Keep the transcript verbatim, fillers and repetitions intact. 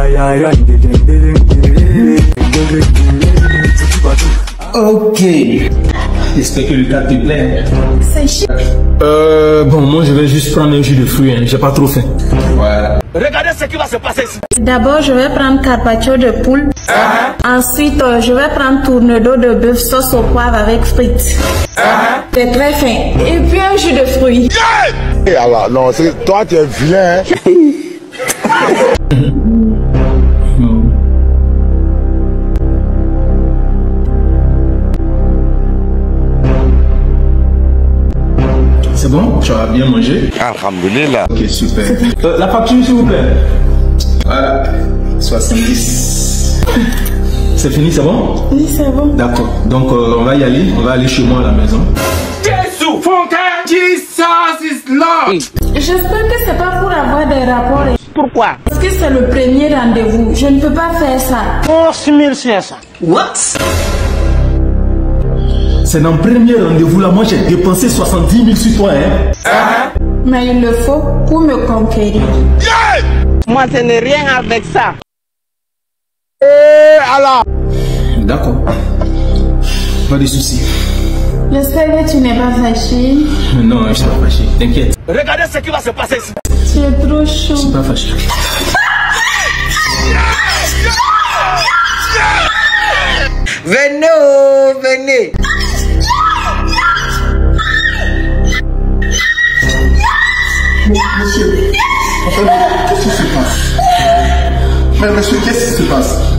Ok. J'espère que le cas te plaît. C'est chiant. Euh, bon, moi je vais juste prendre un jus de fruits, hein. J'ai pas trop faim. Voilà. Regardez ce qui va se passer ici. D'abord, je vais prendre carpaccio de poule. Uh-huh. Ensuite, euh, je vais prendre tournedos de bœuf sauce au poivre avec frites. Uh-huh. C'est très fin. Et puis un jus de fruits. Yeah! Et alors, non, toi tu es vilain. Hein? C'est bon? Tu as bien mangé? Alhamdulillah. Ok, super. Euh, la facture, s'il vous plaît. Voilà. soixante-dix. C'est fini, c'est bon? Oui, c'est bon. D'accord. Donc, euh, on va y aller. On va aller chez moi à la maison. Jésus, Fontaine, Jesus is Lord. J'espère que c'est pas pour avoir des rapports. Pourquoi? Parce que c'est le premier rendez-vous. Je ne peux pas faire ça. onze mille cinq cents. What? C'est dans le premier rendez-vous là, moi j'ai dépensé soixante-dix mille sur toi, hein. Uh-huh. Mais il le faut pour me conquérir. Yeah! Moi, ce n'est rien avec ça. Eh, alors. D'accord. Pas de soucis. J'espère que tu n'es pas fâché. Non, je suis pas fâché. T'inquiète. Regardez ce qui va se passer ici. Tu es trop chaud. Je suis pas fâché. Venez, oh, venez. Monsieur, qu'est-ce qui se passe? Mais monsieur, qu'est-ce qui se passe?